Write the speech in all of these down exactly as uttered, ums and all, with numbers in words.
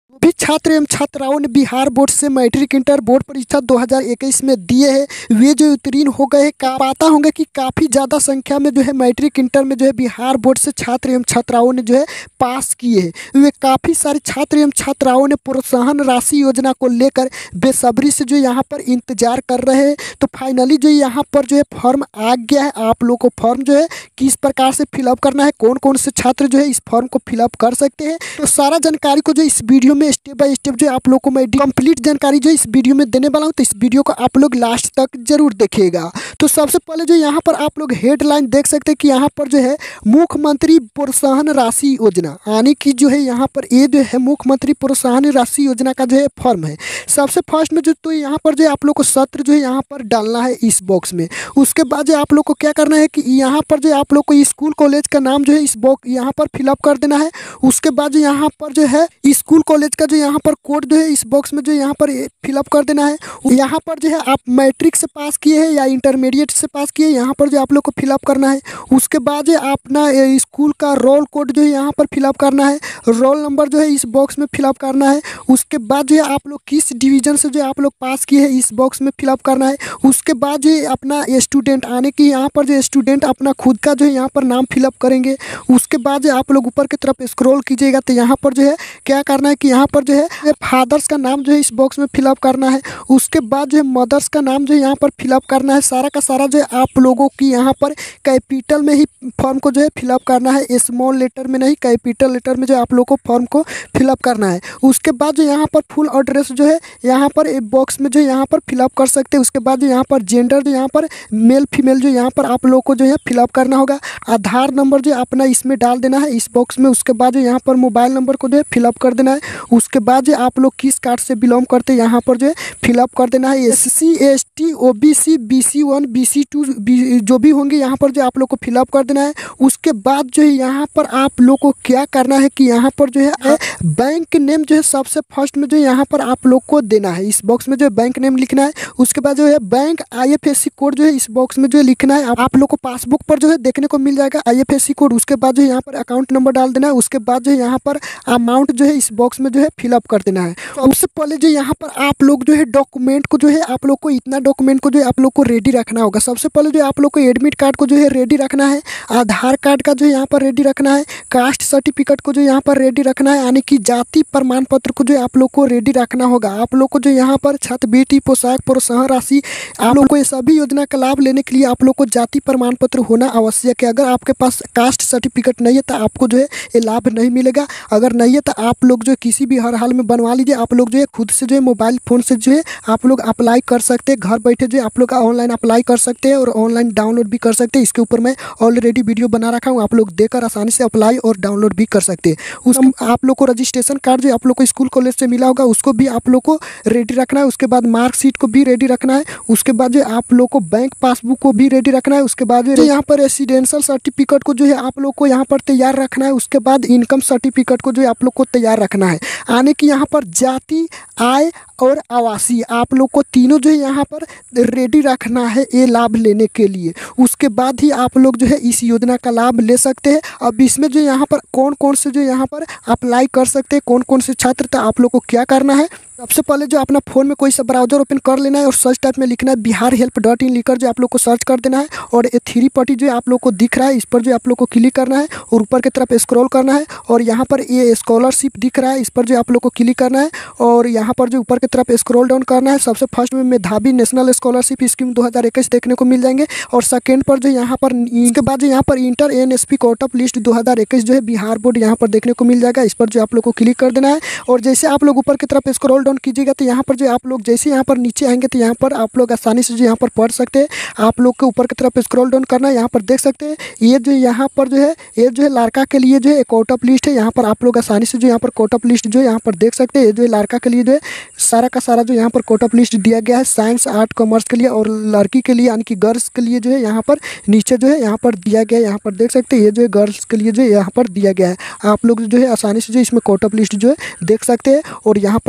भी छात्र एवं छात्राओं ने बिहार बोर्ड से मैट्रिक इंटर बोर्ड परीक्षा दो हज़ार इक्कीस में दिए हैं वे जो उत्तीर्ण हो गए हैं। का पता होंगे कि काफ़ी ज़्यादा संख्या में जो है मैट्रिक इंटर में जो है बिहार बोर्ड से छात्र एवं छात्राओं ने जो है पास किए हैं। वे काफ़ी सारे छात्र एवं छात्राओं ने प्रोत्साहन राशि योजना को लेकर बेसब्री से जो यहाँ पर इंतजार कर रहे हैं। तो फाइनली जो यहाँ पर जो है फॉर्म आ गया है। आप लोग को फॉर्म जो है किस प्रकार से फिलअप करना है, कौन कौन से छात्र जो है इस फॉर्म को फिलअप कर सकते हैं, तो सारा जानकारी को जो इस वीडियो में स्टेप बाय स्टेप जो आप लोग को मैं कंप्लीट जानकारी जो इस वीडियो में देने वाला हूं। तो इस वीडियो को आप लोग लास्ट तक जरूर देखिएगा। तो सबसे पहले जो यहाँ पर आप लोग हेडलाइन देख सकते हैं कि यहाँ पर जो है मुख्यमंत्री प्रोत्साहन राशि योजना यानी कि जो है यहाँ पर ये जो है मुख्यमंत्री प्रोत्साहन राशि योजना का जो है फॉर्म है। सबसे फर्स्ट में जो तो यहाँ पर जो आप लोग को सत्र जो है यहाँ पर डालना है इस बॉक्स में। उसके बाद जो आप लोग को क्या करना है कि यहाँ पर जो आप लोग को स्कूल कॉलेज का नाम जो है इस बॉक्स यहाँ पर फिलअप कर देना है। उसके बाद जो यहाँ पर जो है स्कूल कॉलेज का जो यहाँ पर कोड जो है इस बॉक्स में जो यहाँ पर फिलअप कर देना है। यहाँ पर जो है आप मैट्रिक से पास किए हैं या इंटरमीडिएट से पास किए, यहाँ पर जो आप लोग को फिलअप करना है। उसके बाद जो अपना स्कूल का रोल कोड जो है यहाँ पर फिलअप करना है। रोल नंबर जो है इस बॉक्स में फिलअप करना है। उसके बाद जो है आप लोग किस डिवीजन से जो आप लोग पास किए हैं इस बॉक्स में फिलअप करना है। उसके बाद जो अपना स्टूडेंट आने की यहाँ पर जो स्टूडेंट अपना खुद का जो है यहाँ पर नाम फिलअप करेंगे। उसके बाद जो आप लोग ऊपर की तरफ स्क्रॉल कीजिएगा तो यहाँ पर जो है क्या करना है कि यहाँ पर जो है फादर्स का नाम जो है इस बॉक्स में फिलअप करना है। उसके बाद जो है मदर्स का नाम जो है यहाँ पर फिलअप करना है। सारा का सारा जो है आप लोगों की यहाँ पर कैपिटल में ही फॉर्म को जो है फिलअप करना है, स्मॉल लेटर में नहीं, कैपिटल लेटर में जो आप लोगों को फॉर्म को फिलअप करना है। उसके बाद जो यहाँ पर फुल एड्रेस जो है यहाँ पर एक बॉक्स में जो यहाँ पर फिलअप कर सकते हैं। उसके बाद जो यहाँ पर जेंडर जो यहाँ पर मेल फीमेल जो यहाँ पर आप लोगों को जो है फिलअप करना होगा। आधार नंबर जो अपना इसमें डाल देना है इस बॉक्स में। उसके बाद जो यहाँ पर मोबाइल नंबर को जो है फिलअप कर देना है। उसके बाद जो आप लोग किस कास्ट से बिलोंग करते हैं यहाँ पर जो है फिलअप कर देना है। S C S T O B C B C one B C two जो भी होंगे यहाँ पर जो आप लोग को फिलअप कर देना है। उसके बाद जो है यहाँ पर आप लोग को क्या करना है कि यहाँ पर जो है बैंक नेम जो है सबसे फर्स्ट में जो यहाँ पर आप लोग को देना है। इस बॉक्स में जो है बैंक नेम लिखना है। उसके बाद जो है bank I F S C code जो है इस बॉक्स में जो है लिखना है। आप लोग को पासबुक पर जो है देखने को मिल जाएगा I F S C code. उसके बाद जो है यहाँ पर अकाउंट नंबर डाल देना है। उसके बाद जो है यहाँ पर अमाउंट जो है इस बॉक्स में जो है फिलअप कर देना है। तो सबसे पहले जो यहाँ पर आप लोग जो है डॉक्यूमेंट को जो है आप लोग को इतना डॉक्यूमेंट को जो है आप लोग को रेडी रखना होगा। सबसे पहले जो आप लोग को एडमिट कार्ड को जो है रेडी रखना है। आधार कार्ड का जो यहाँ पर रेडी रखना है। कास्ट सर्टिफिकेट को जो यहाँ पर रेडी रखना है यानी कि जाति प्रमाण पत्र को जो आप लोग को रेडी रखना होगा। आप लोग को जो यहाँ पर छात्रवृत्ति पोशाक प्रोत्साहन राशि आप लोग को ये सभी योजना का लाभ लेने के लिए आप लोग को जाति प्रमाण पत्र होना आवश्यक है। अगर आपके पास कास्ट सर्टिफिकेट नहीं है तो आपको जो है ये लाभ नहीं मिलेगा। अगर नहीं है तो आप लोग जो किसी भी हर हाल में बनवा लीजिए। आप लोग जो है खुद से जो है मोबाइल फ़ोन से जो है आप लोग अप्लाई कर सकते हैं। घर बैठे जो है आप लोग ऑनलाइन अप्लाई कर सकते हैं और ऑनलाइन डाउनलोड भी कर सकते हैं। इसके ऊपर मैं ऑलरेडी वीडियो बना रखा हूँ, आप लोग देखकर आसानी से अप्लाई और डाउनलोड भी कर सकते हैं। उस आप लोग को रजिस्ट्रेशन कार्ड जो आप लोग को स्कूल कॉलेज से मिला होगा उसको भी आप लोग को रेडी रखना है। उसके बाद मार्कशीट को भी रेडी रखना है। उसके बाद जो आप लोग को बैंक पासबुक को भी रेडी रखना है। उसके बाद जो यहाँ पर रेसिडेंशियल सर्टिफिकेट को जो है आप लोग को यहाँ पर तैयार रखना है। उसके बाद इनकम सर्टिफिकेट को जो है आप लोग को तैयार रखना है। आने की यहाँ पर जाति, आय और आवासीय आप लोग को तीनों जो है यहाँ पर रेडी रखना है ये लाभ लेने के लिए। उसके बाद ही आप लोग जो है इस योजना का लाभ ले सकते हैं। अब इसमें जो यहाँ पर कौन कौन से जो यहाँ पर अप्लाई कर सकते हैं, कौन कौन से छात्र, तो आप लोग को क्या करना है सबसे पहले जो अपना फ़ोन में कोई सा ब्राउज़र ओपन कर लेना है और सर्च टाइप में लिखना है बिहार हेल्प डॉट इन लिखकर जो आप लोग को सर्च कर देना है। और ये थ्री पट्टी जो आप लोग को दिख रहा है इस पर जो आप लोग को क्लिक करना है और ऊपर की तरफ स्क्रॉल करना है। और यहाँ पर ये स्कॉलरशिप दिख रहा है इस पर जो आप लोग को क्लिक करना है और यहाँ पर जो ऊपर की तरफ स्क्रॉल डाउन करना है। सबसे फर्स्ट में मेधावी नेशनल स्कॉलरशिप स्कीम दो हज़ार इक्कीस देखने को मिल जाएंगे। और सेकेंड पर जो यहाँ पर इसके बाद जो यहाँ पर inter N S P cut off list दो हज़ार इक्कीस जो है बिहार बोर्ड यहाँ पर देखने को मिल जाएगा। इस पर जो आप लोग को क्लिक कर देना है। और जैसे आप लोग ऊपर की तरफ स्क्रॉल डाउन कीजिएगा तो यहाँ पर जो आप लोग जैसे यहाँ पर नीचे आएंगे तो यहाँ पर आप लोग आसानी से जो यहाँ पर पढ़ सकते हैं। आप लोग के ऊपर की तरफ स्क्रॉल डाउन करना है। यहाँ पर देख सकते हैं ये जो यहाँ पर जो है ये जो है लड़का के लिए जो है कोर्ट ऑफ लिस्ट है। यहाँ पर आप लोग आसानी से जो यहाँ पर कोर्ट ऑफ लिस्ट जो है यहाँ पर देख सकते हैं। ये जो है लड़का के लिए जो है सारा का सारा जो यहाँ पर कोर्ट ऑफ लिस्ट दिया गया है साइंस आर्ट कॉमर्स के लिए। और लड़की के लिए यानी कि गर्ल्स के लिए जो है यहाँ पर नीचे जो है यहाँ पर दिया गया है। यहाँ पर देख सकते हैं ये जो है गर्ल्स के लिए जो है यहाँ पर दिया गया है। आप लोग जो है आसानी से जो इसमें कोर्ट ऑफ लिस्ट जो है देख सकते हैं। और यहाँ पर देख सकते हैं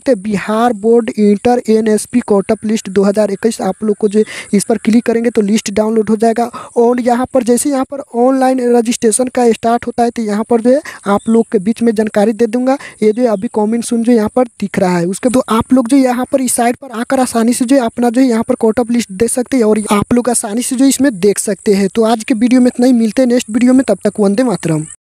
सकते हैं Bihar board inter N S P cutoff list दो हज़ार इक्कीस। आप लोग को जो इस पर क्लिक करेंगे तो लिस्ट डाउनलोड हो जाएगा। और यहाँ पर जैसे यहाँ पर ऑनलाइन रजिस्ट्रेशन का स्टार्ट होता है तो यहाँ पर जो है आप लोग के बीच में जानकारी दे दूंगा। ये जो अभी कॉमेंट सुन जो यहाँ पर दिख रहा है उसके तो आप लोग जो यहाँ पर इस साइट पर आकर आसानी से जो है अपना जो है यहाँ पर कोटअप लिस्ट दे सकते हैं और आप लोग आसानी से जो इसमें देख सकते हैं। तो आज के वीडियो में इतना ही, मिलते हैं नेक्स्ट वीडियो में, तब तक वंदे मातरम।